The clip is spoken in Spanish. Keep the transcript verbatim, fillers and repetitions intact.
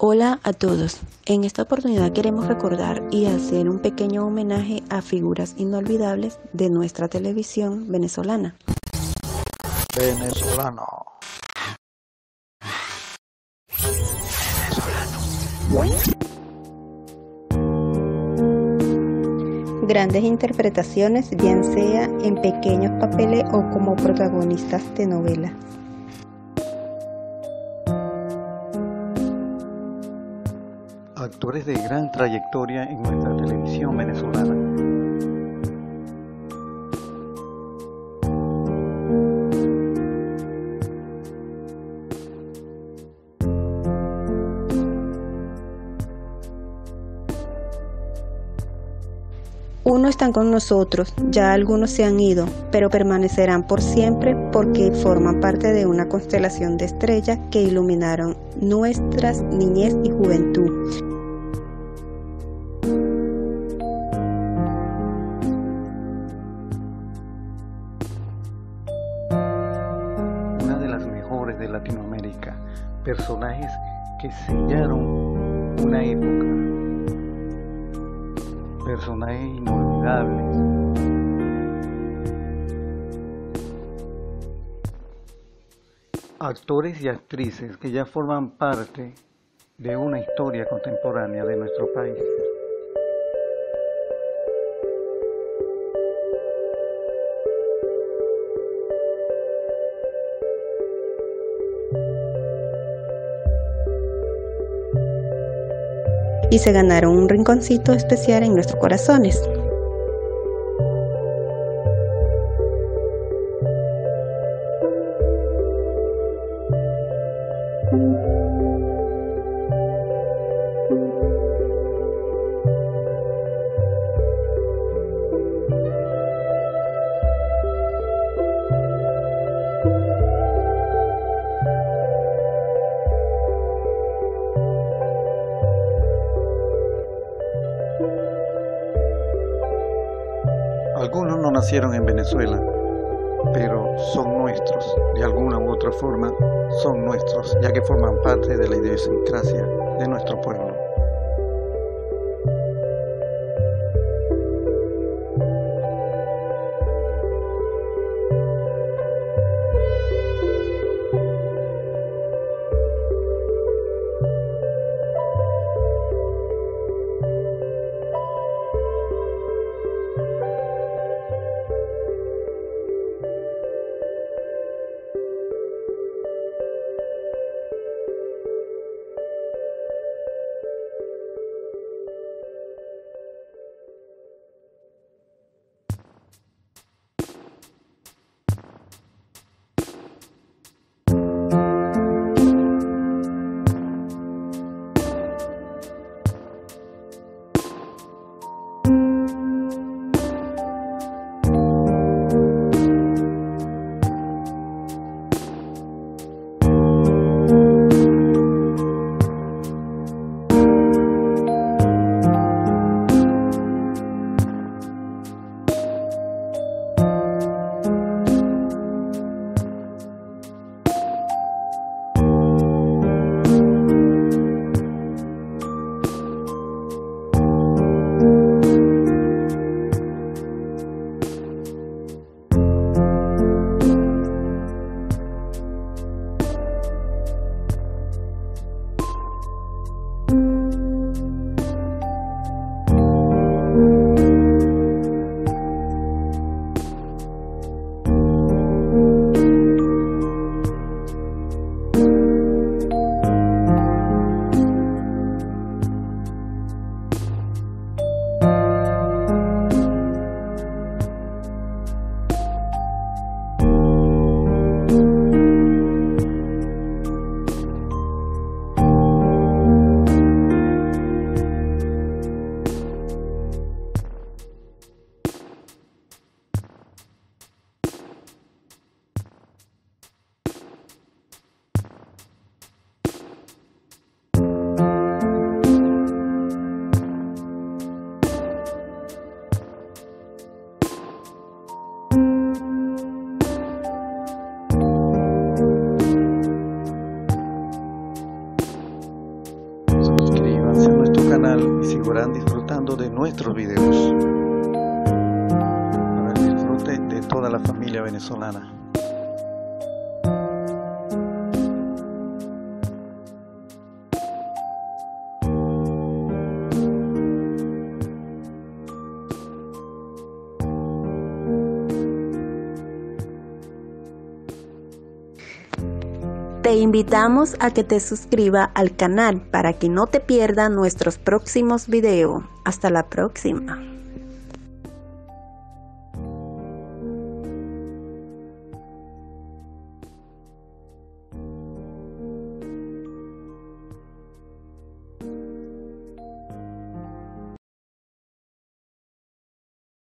Hola a todos. En esta oportunidad queremos recordar y hacer un pequeño homenaje a figuras inolvidables de nuestra televisión venezolana. Venezolano. Grandes interpretaciones, bien sea en pequeños papeles o como protagonistas de novelas. Actores de gran trayectoria en nuestra televisión venezolana. Unos están con nosotros, ya algunos se han ido, pero permanecerán por siempre porque forman parte de una constelación de estrellas que iluminaron nuestras niñez y juventud. Una de las mejores de Latinoamérica. Personajes que sellaron una época. Personajes inolvidables. Actores y actrices que ya forman parte de una historia contemporánea de nuestro país. Y se ganaron un rinconcito especial en nuestros corazones. Algunos no nacieron en Venezuela, pero son nuestros, de alguna u otra forma, son nuestros, ya que forman parte de la idiosincrasia de nuestro pueblo. continuarán disfrutando de nuestros videos para el disfrute de toda la familia venezolana. Te invitamos a que te suscribas al canal para que no te pierdas nuestros próximos videos. Hasta la próxima.